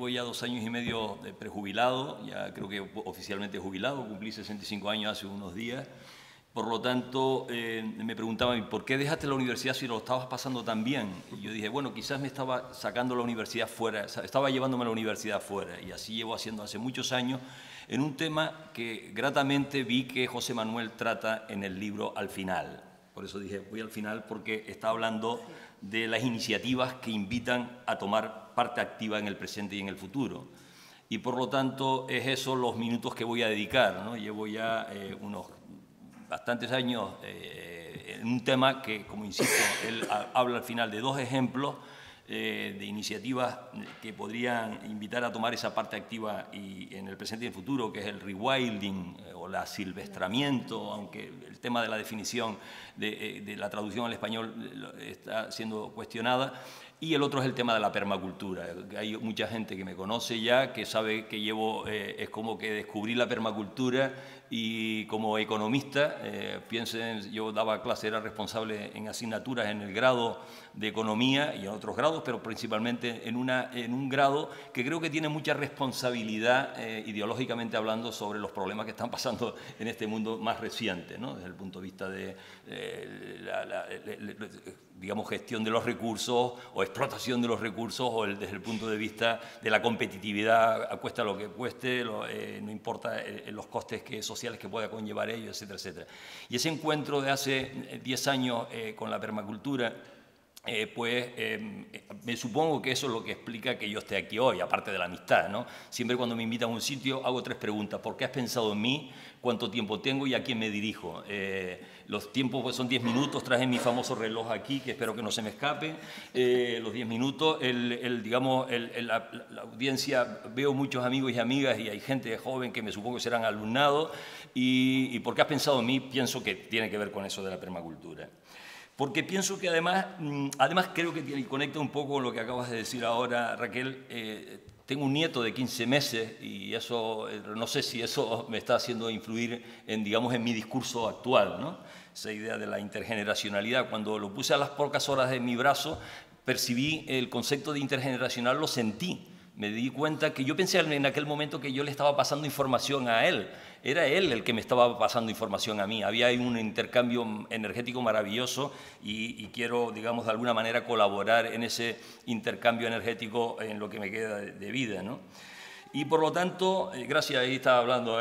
llevo ya 2 años y medio de prejubilado, ya creo que oficialmente jubilado, cumplí 65 años hace unos días. Por lo tanto, me preguntaban, ¿por qué dejaste la universidad si lo estabas pasando tan bien? Y yo dije, bueno, quizás me estaba sacando la universidad fuera, estaba llevándome a la universidad fuera, y así llevo haciendo hace muchos años, en un tema que gratamente vi que José Manuel trata en el libro al final. Por eso dije, voy al final, porque está hablando de las iniciativas que invitan a tomar parte activa en el presente y en el futuro. Y por lo tanto, es eso los minutos que voy a dedicar, ¿no? Llevo ya unos bastantes años en un tema que, como insisto, él habla al final de 2 ejemplos de iniciativas que podrían invitar a tomar esa parte activa y en el presente y el futuro, que es el rewilding o el asilvestramiento, aunque el tema de la definición de la traducción al español está siendo cuestionada. Y el otro es el tema de la permacultura. Hay mucha gente que me conoce ya, que sabe que llevo, es como que descubrí la permacultura y como economista, piensen, yo daba clase, era responsable en asignaturas en el grado de economía y en otros grados, pero principalmente en un grado que creo que tiene mucha responsabilidad ideológicamente hablando sobre los problemas que están pasando en este mundo más reciente, ¿no? Desde el punto de vista de digamos, gestión de los recursos o explotación de los recursos o desde el punto de vista de la competitividad, cuesta lo que cueste, no importa los costes sociales que pueda conllevar ello, etcétera, etcétera. Y ese encuentro de hace 10 años con la permacultura, me supongo que eso es lo que explica que yo esté aquí hoy, aparte de la amistad, ¿no? Siempre cuando me invitan a un sitio hago 3 preguntas. ¿Por qué has pensado en mí? ¿Cuánto tiempo tengo y a quién me dirijo? Los tiempos pues, son 10 minutos, traje mi famoso reloj aquí, que espero que no se me escape. Los 10 minutos, la audiencia, veo muchos amigos y amigas y hay gente joven que me supongo que serán alumnados. ¿Y por qué has pensado en mí? Pienso que tiene que ver con eso de la permacultura. Porque pienso que además creo que conecta un poco con lo que acabas de decir ahora, Raquel. Tengo un nieto de 15 meses y eso, no sé si eso me está haciendo influir en mi discurso actual, ¿no? Esa idea de la intergeneracionalidad. Cuando lo puse a las pocas horas de mi brazo, percibí el concepto de intergeneracional, lo sentí. Me di cuenta que yo pensé en aquel momento que yo le estaba pasando información a él. Era él el que me estaba pasando información a mí. Había ahí un intercambio energético maravilloso y quiero, digamos, de alguna manera colaborar en ese intercambio energético en lo que me queda de vida, ¿no? Y por lo tanto, gracias, ahí estaba hablando,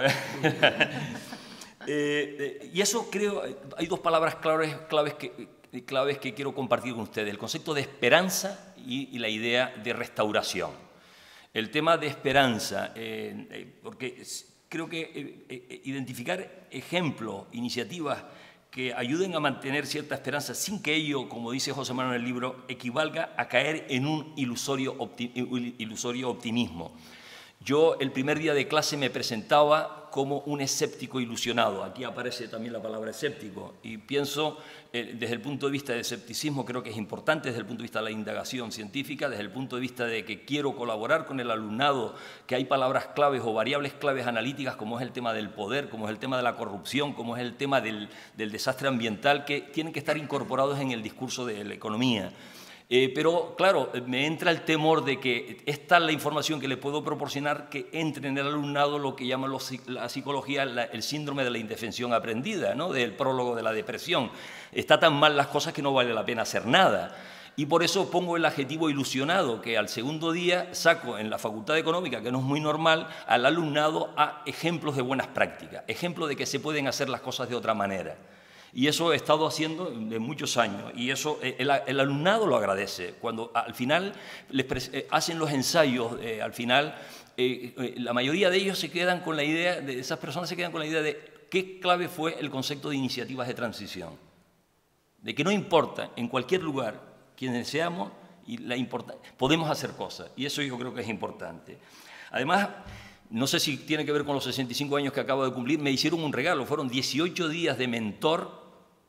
y eso creo, hay 2 palabras claves que quiero compartir con ustedes. El concepto de esperanza y la idea de restauración. El tema de esperanza, porque creo que identificar ejemplos, iniciativas que ayuden a mantener cierta esperanza sin que ello, como dice José Manuel en el libro, equivalga a caer en un ilusorio optimismo. Yo el primer día de clase me presentaba como un escéptico ilusionado. Aquí aparece también la palabra escéptico y pienso, desde el punto de vista del escepticismo, creo que es importante desde el punto de vista de la indagación científica, desde el punto de vista de que quiero colaborar con el alumnado, que hay palabras claves o variables claves analíticas como es el tema del poder, como es el tema de la corrupción, como es el tema del desastre ambiental, que tienen que estar incorporados en el discurso de la economía. Pero, claro, me entra el temor de que esta es la información que le puedo proporcionar, que entre en el alumnado lo que llama la psicología el síndrome de la indefensión aprendida, ¿no? Del prólogo de la depresión. Está tan mal las cosas que no vale la pena hacer nada. Y por eso pongo el adjetivo ilusionado, que al segundo día saco en la Facultad Económica, que no es muy normal, al alumnado a ejemplos de buenas prácticas, ejemplos de que se pueden hacer las cosas de otra manera. Y eso he estado haciendo de muchos años y eso el alumnado lo agradece. Cuando al final hacen los ensayos, al final la mayoría de ellos se quedan con la idea, de esas personas se quedan con la idea de qué clave fue el concepto de iniciativas de transición. De que no importa en cualquier lugar quienes seamos, podemos hacer cosas y eso yo creo que es importante. Además, no sé si tiene que ver con los 65 años que acabo de cumplir, me hicieron un regalo, fueron 18 días de mentor,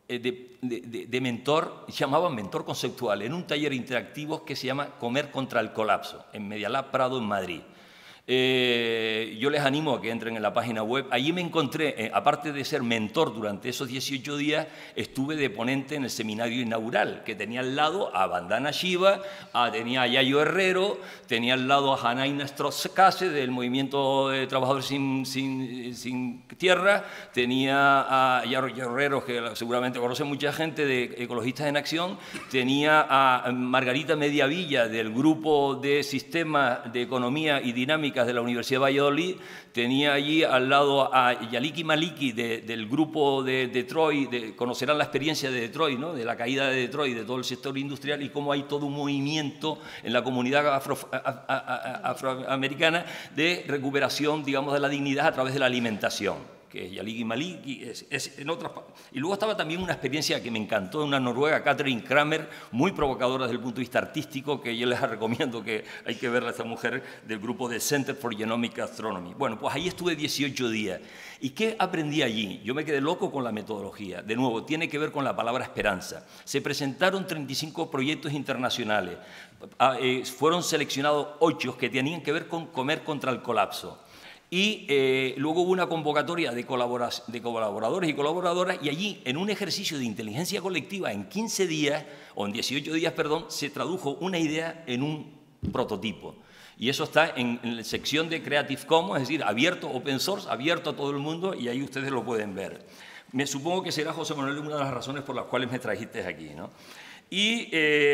llamaban mentor conceptual, en un taller interactivo que se llama Comer contra el colapso, en Medialab Prado, en Madrid. Yo les animo a que entren en la página web. Allí me encontré, aparte de ser mentor durante esos 18 días, estuve de ponente en el seminario inaugural, que tenía al lado a Vandana Shiva, tenía a Yayo Herrero, tenía al lado a Janaina Stroskase del Movimiento de Trabajadores sin Tierra, tenía a Yayo Herrero, que seguramente conoce mucha gente, de Ecologistas en Acción, tenía a Margarita Mediavilla del Grupo de Sistemas de Economía y Dinámica de la Universidad de Valladolid, tenía allí al lado a Yaliki Maliki del grupo de Detroit, conocerán la experiencia de Detroit, ¿no? De la caída de Detroit, de todo el sector industrial y cómo hay todo un movimiento en la comunidad afroamericana de recuperación, digamos, de la dignidad a través de la alimentación, que es Yaliki Maliki, y luego estaba también una experiencia que me encantó de una noruega, Katrin Kramer, muy provocadora desde el punto de vista artístico, que yo les recomiendo que hay que verla a esta mujer del grupo de Center for Genomic Astronomy. Bueno, pues ahí estuve 18 días. ¿Y qué aprendí allí? Yo me quedé loco con la metodología. De nuevo, tiene que ver con la palabra esperanza. Se presentaron 35 proyectos internacionales. Fueron seleccionados 8 que tenían que ver con comer contra el colapso. Y luego hubo una convocatoria de colaboradores y colaboradoras y allí, en un ejercicio de inteligencia colectiva, en 15 días, o en 18 días, perdón, se tradujo una idea en un prototipo. Y eso está en la sección de Creative Commons, es decir, abierto, open source, abierto a todo el mundo, y ahí ustedes lo pueden ver. Me supongo que será, José Manuel, una de las razones por las cuales me trajiste aquí, ¿no? Y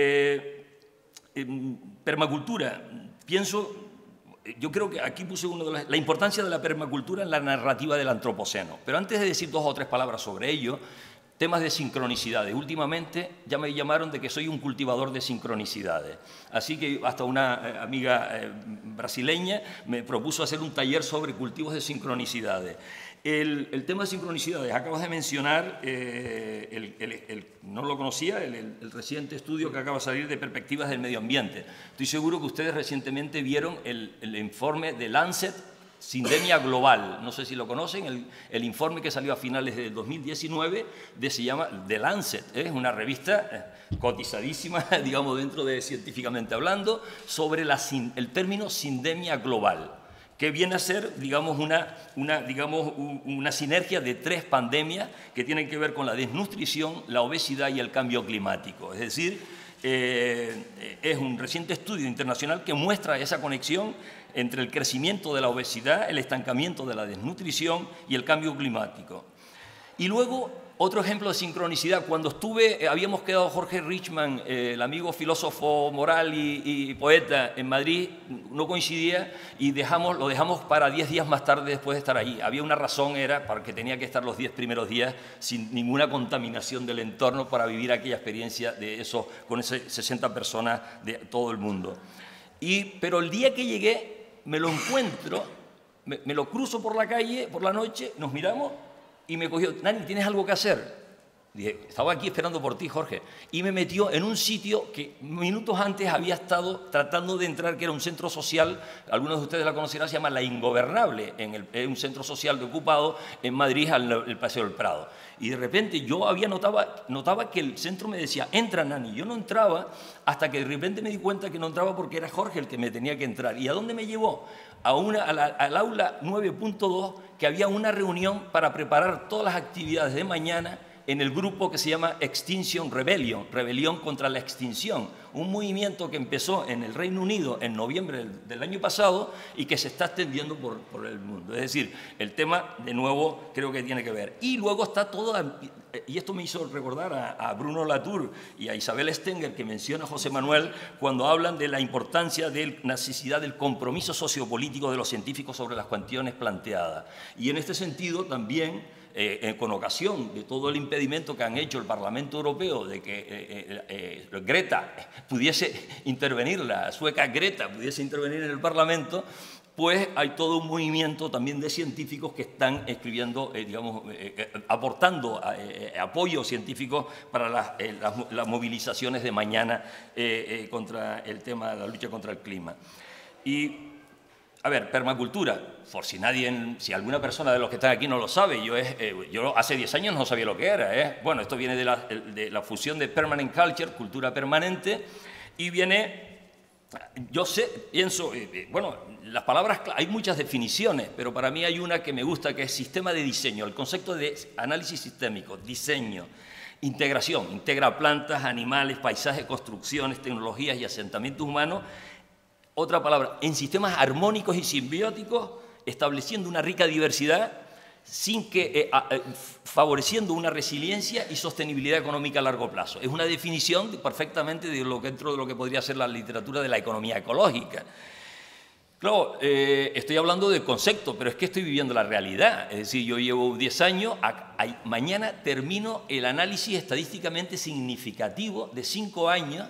permacultura, pienso... Yo creo que aquí puse la importancia de la permacultura en la narrativa del antropoceno. Pero antes de decir 2 o 3 palabras sobre ello, temas de sincronicidades. Últimamente ya me llamaron de que soy un cultivador de sincronicidades. Así que hasta una amiga brasileña me propuso hacer un taller sobre cultivos de sincronicidades. El tema de sincronicidades, acabas de mencionar, no lo conocía, el reciente estudio que acaba de salir de perspectivas del medio ambiente. Estoy seguro que ustedes recientemente vieron el informe de Lancet, Sindemia Global, no sé si lo conocen, el informe que salió a finales del 2019, se llama The Lancet, es una revista cotizadísima, digamos, dentro de científicamente hablando, sobre el término sindemia global, que viene a ser, digamos, una sinergia de 3 pandemias que tienen que ver con la desnutrición, la obesidad y el cambio climático. Es decir, es un reciente estudio internacional que muestra esa conexión entre el crecimiento de la obesidad, el estancamiento de la desnutrición y el cambio climático. Y luego, otro ejemplo de sincronicidad, cuando habíamos quedado Jorge Richman, el amigo filósofo moral y poeta en Madrid, no coincidía y lo dejamos para 10 días más tarde después de estar allí. Había una razón, era porque tenía que estar los 10 primeros días sin ninguna contaminación del entorno para vivir aquella experiencia con esas 60 personas de todo el mundo. Pero el día que llegué, me lo encuentro, me lo cruzo por la calle, por la noche, nos miramos y me cogió, Nani, ¿tienes algo que hacer? Dije, estaba aquí esperando por ti, Jorge. Y me metió en un sitio que minutos antes había estado tratando de entrar, que era un centro social, algunos de ustedes la conocerán, se llama La Ingobernable, en un centro social de ocupado en Madrid, el Paseo del Prado. Y de repente yo notaba que el centro me decía, entra, Nani. Yo no entraba hasta que de repente me di cuenta que no entraba porque era Jorge el que me tenía que entrar. ¿Y a dónde me llevó? Al aula 9.2, que había una reunión para preparar todas las actividades de mañana en el grupo que se llama Extinction Rebellion, Rebelión contra la Extinción, un movimiento que empezó en el Reino Unido en noviembre del año pasado y que se está extendiendo por el mundo. Es decir, el tema, de nuevo, creo que tiene que ver. Y luego está todo, y esto me hizo recordar a Bruno Latour y a Isabel Stenger, que menciona José Manuel, cuando hablan de la importancia de la necesidad del compromiso sociopolítico de los científicos sobre las cuestiones planteadas. Y en este sentido también, con ocasión de todo el impedimento que han hecho el Parlamento Europeo de que Greta pudiese intervenir, la sueca Greta pudiese intervenir en el Parlamento, pues hay todo un movimiento también de científicos que están escribiendo, aportando apoyo científico para las movilizaciones de mañana contra el tema de la lucha contra el clima. Y a ver, permacultura, por si alguna persona de los que están aquí no lo sabe, yo hace 10 años no sabía lo que era. Bueno, esto viene de la fusión de permanent culture, cultura permanente, y viene Yo pienso, bueno, las palabras, hay muchas definiciones, pero para mí hay una que me gusta, que es sistema de diseño, el concepto de análisis sistémico, diseño, integración, integra plantas, animales, paisajes, construcciones, tecnologías y asentamientos humanos. Otra palabra, en sistemas armónicos y simbióticos, estableciendo una rica diversidad, favoreciendo una resiliencia y sostenibilidad económica a largo plazo. Es una definición perfectamente dentro de lo que podría ser la literatura de la economía ecológica. Claro, estoy hablando de concepto, pero es que estoy viviendo la realidad. Es decir, yo llevo 10 años, mañana termino el análisis estadísticamente significativo de 5 años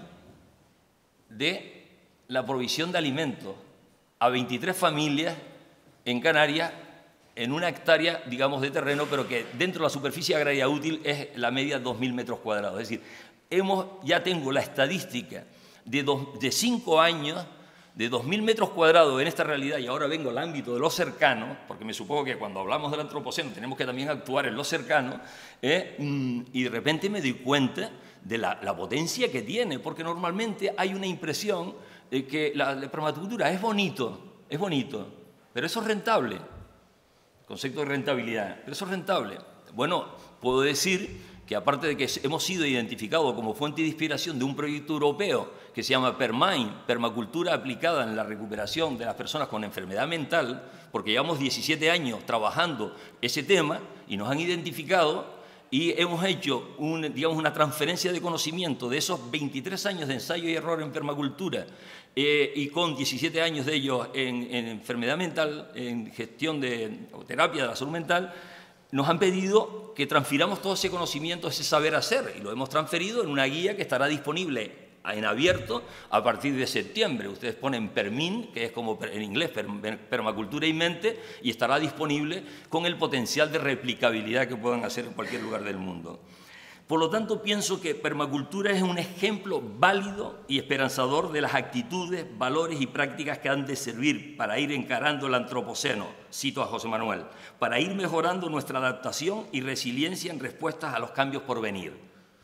de la provisión de alimentos a 23 familias en Canarias, en una hectárea, digamos, de terreno, pero que dentro de la superficie agraria útil es la media de 2.000 metros cuadrados. Es decir, ya tengo la estadística de 5 años, de 2.000 metros cuadrados en esta realidad, y ahora vengo al ámbito de lo cercano, porque me supongo que cuando hablamos del antropoceno tenemos que también actuar en lo cercano, y de repente me doy cuenta de la potencia que tiene, porque normalmente hay una impresión de que la permacultura es bonito, pero eso es rentable. Concepto de rentabilidad, pero eso es rentable. Bueno, puedo decir que aparte de que hemos sido identificados como fuente de inspiración de un proyecto europeo que se llama PERMAIN, Permacultura aplicada en la recuperación de las personas con enfermedad mental, porque llevamos 17 años trabajando ese tema y nos han identificado y hemos hecho digamos, una transferencia de conocimiento de esos 23 años de ensayo y error en permacultura y con 17 años de ellos en enfermedad mental, en gestión o terapia de la salud mental. Nos han pedido que transfiramos todo ese conocimiento, ese saber hacer, y lo hemos transferido en una guía que estará disponible en abierto a partir de septiembre. Ustedes ponen PERMIN, que es como en inglés, permacultura y mente, y estará disponible con el potencial de replicabilidad que puedan hacer en cualquier lugar del mundo. Por lo tanto, pienso que permacultura es un ejemplo válido y esperanzador de las actitudes, valores y prácticas que han de servir para ir encarando el antropoceno, cito a José Manuel, para ir mejorando nuestra adaptación y resiliencia en respuestas a los cambios por venir.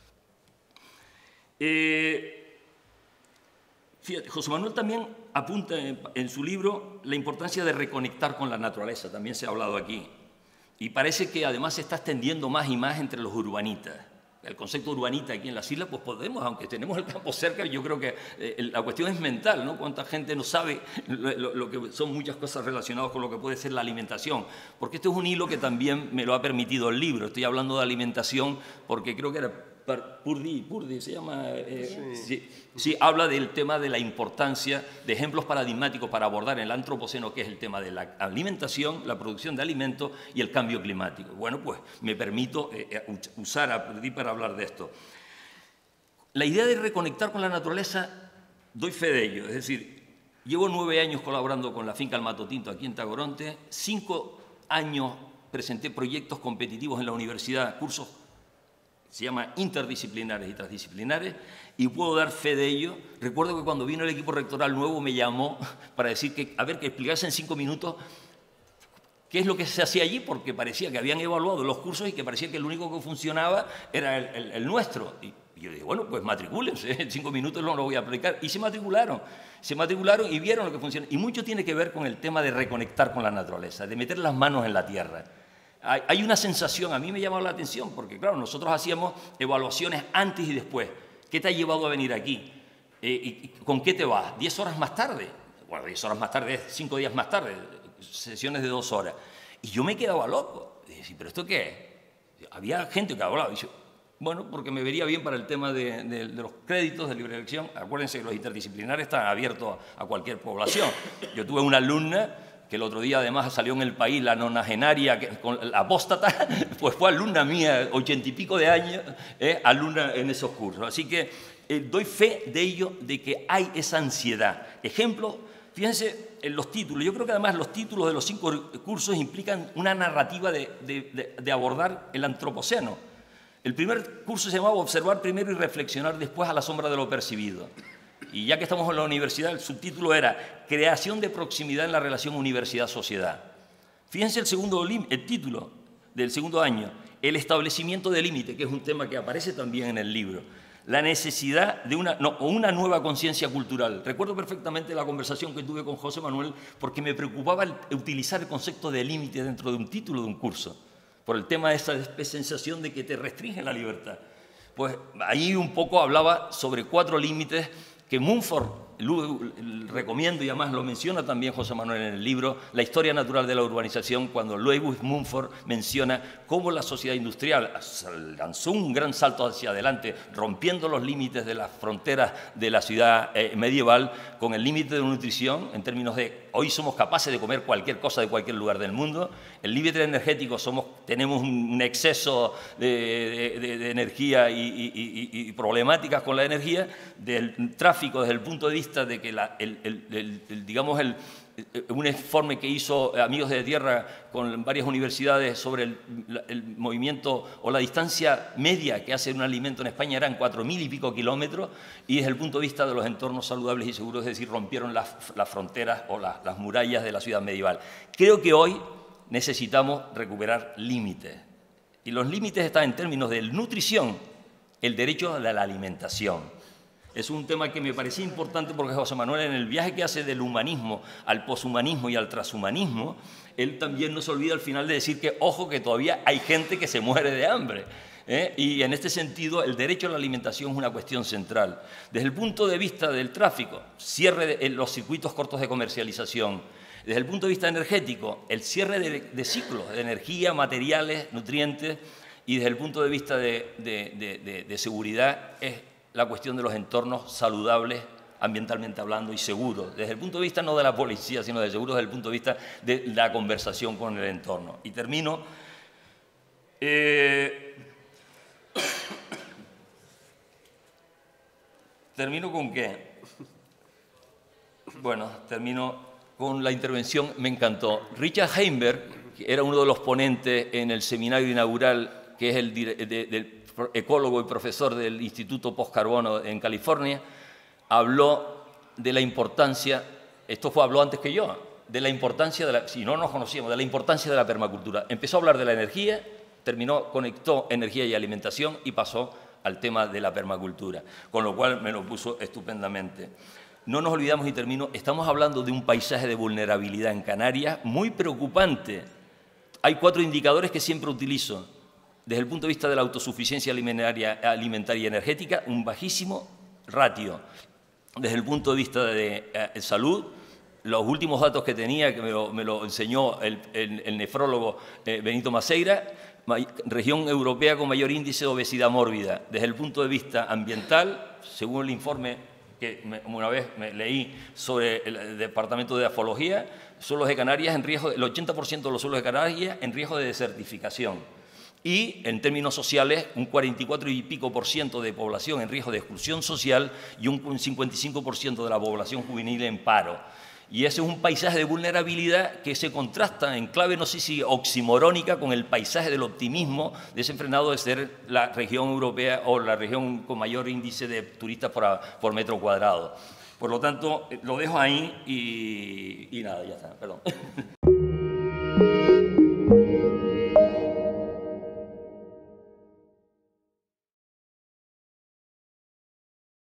Fíjate, José Manuel también apunta en su libro la importancia de reconectar con la naturaleza, también se ha hablado aquí, y parece que además se está extendiendo más y más entre los urbanitas. El concepto urbanita aquí en las islas, pues podemos, aunque tenemos el campo cerca, yo creo que la cuestión es mental, ¿no? Cuánta gente no sabe lo que son muchas cosas relacionadas con lo que puede ser la alimentación, porque este es un hilo que también me lo ha permitido el libro. Estoy hablando de alimentación porque creo que era Purdy se llama, sí, habla del tema de la importancia de ejemplos paradigmáticos para abordar el antropoceno, que es el tema de la alimentación, la producción de alimentos y el cambio climático. Bueno, pues me permito usar a Purdy para hablar de esto. La idea de reconectar con la naturaleza, doy fe de ello, es decir, llevo 9 años colaborando con la finca El Matotinto aquí en Tacoronte, 5 años presenté proyectos competitivos en la universidad, cursos se llama interdisciplinares y transdisciplinares, y puedo dar fe de ello. Recuerdo que cuando vino el equipo rectoral nuevo me llamó para decir que, a ver, que explicase en 5 minutos qué es lo que se hacía allí, porque parecía que habían evaluado los cursos y que parecía que el único que funcionaba era el nuestro. Y yo dije, bueno, pues matricúlense, en 5 minutos no lo voy a aplicar. Y se matricularon y vieron lo que funciona. Y mucho tiene que ver con el tema de reconectar con la naturaleza, de meter las manos en la tierra. Hay una sensación, a mí me llamó la atención, porque claro, nosotros hacíamos evaluaciones antes y después. ¿Qué te ha llevado a venir aquí? ¿Y con qué te vas? ¿10 horas más tarde? Bueno, 10 horas más tarde, 5 días más tarde, sesiones de 2 horas. Y yo me quedaba loco. Y decía, ¿pero esto qué es? Había gente que hablaba. Y yo, bueno, porque me vería bien para el tema de los créditos de libre elección. Acuérdense que los interdisciplinares están abiertos a cualquier población. Yo tuve una alumna que el otro día además salió en El País, la nonagenaria, la apóstata, pues fue alumna mía, 80 y pico de años, alumna en esos cursos. Así que doy fe de ello, de que hay esa ansiedad. Ejemplo, fíjense en los títulos. Yo creo que además los títulos de los 5 cursos implican una narrativa de abordar el antropoceno. El primer curso se llamaba Observar primero y reflexionar después a la sombra de lo percibido. Y ya que estamos en la universidad, el subtítulo era Creación de proximidad en la relación universidad-sociedad. Fíjense el título del segundo año, El establecimiento de límite, que es un tema que aparece también en el libro. la necesidad de una nueva conciencia cultural. Recuerdo perfectamente la conversación que tuve con José Manuel porque me preocupaba utilizar el concepto de límite dentro de un título de un curso, por el tema de esa sensación de que te restringen la libertad. Pues ahí un poco hablaba sobre 4 límites que Mumford recomiendo, y además lo menciona también José Manuel en el libro, La historia natural de la urbanización, cuando Lewis Mumford menciona cómo la sociedad industrial lanzó un gran salto hacia adelante, rompiendo los límites de las fronteras de la ciudad medieval, con el límite de nutrición, en términos de hoy somos capaces de comer cualquier cosa de cualquier lugar del mundo, el límite energético, tenemos un exceso de energía y problemáticas con la energía, del tráfico desde el punto de vista de que un informe que hizo Amigos de Tierra con varias universidades sobre el movimiento o la distancia media que hace un alimento en España eran 4.000 y pico kilómetros, y desde el punto de vista de los entornos saludables y seguros, es decir, rompieron las fronteras o las murallas de la ciudad medieval. Creo que hoy necesitamos recuperar límites, y los límites están en términos de nutrición, el derecho a la alimentación. Es un tema que me parecía importante porque José Manuel, en el viaje que hace del humanismo al poshumanismo y al transhumanismo, él también no se olvida al final de decir que, ojo, que todavía hay gente que se muere de hambre. Y en este sentido, el derecho a la alimentación es una cuestión central. Desde el punto de vista del tráfico, cierre de los circuitos cortos de comercialización. Desde el punto de vista energético, el cierre de ciclos de energía, materiales, nutrientes. Y desde el punto de vista de seguridad, es la cuestión de los entornos saludables, ambientalmente hablando, y seguros. Desde el punto de vista no de la policía, sino de seguros, desde el punto de vista de la conversación con el entorno. Y termino. ¿Termino con qué? Bueno, termino con la intervención, me encantó. Richard Heimberg, que era uno de los ponentes en el seminario inaugural, que es del ecólogo y profesor del Instituto Postcarbono en California, habló de la importancia, habló antes que yo, de la importancia, si no nos conocíamos, de la importancia de la permacultura. Empezó a hablar de la energía, conectó energía y alimentación y pasó al tema de la permacultura, con lo cual me lo puso estupendamente. No nos olvidamos, y termino, estamos hablando de un paisaje de vulnerabilidad en Canarias muy preocupante. Hay 4 indicadores que siempre utilizo. Desde el punto de vista de la autosuficiencia alimentaria y energética, un bajísimo ratio. Desde el punto de vista de salud, los últimos datos que tenía, que me lo enseñó el nefrólogo Benito Maceira, región europea con mayor índice de obesidad mórbida. Desde el punto de vista ambiental, según el informe que una vez me leí sobre el Departamento de Afología, suelos de Canarias en riesgo, el 80% de los suelos de Canarias en riesgo de desertificación. Y en términos sociales, un 44 y pico % de población en riesgo de exclusión social y un 55% de la población juvenil en paro. Y ese es un paisaje de vulnerabilidad que se contrasta en clave, no sé si oximorónica, con el paisaje del optimismo desenfrenado de ser la región europea o la región con mayor índice de turistas por metro cuadrado. Por lo tanto, lo dejo ahí y nada, ya está, perdón.